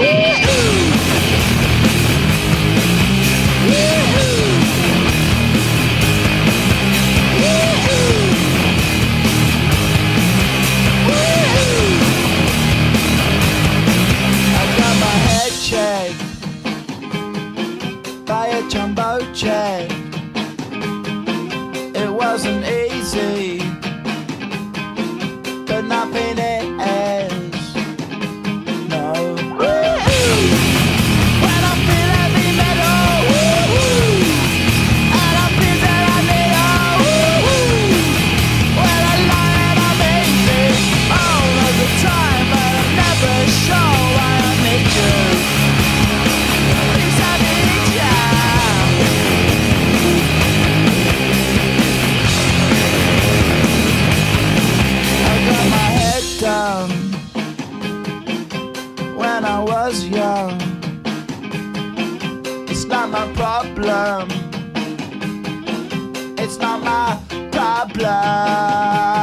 By a jumbo jet. It wasn't easy, but nothing is. No. When I feel heavy metal, and I feel that I need when I lie and I'm easy all of the time, but I'm never sure why I need you. When I was young, it's not my problem. It's not my problem.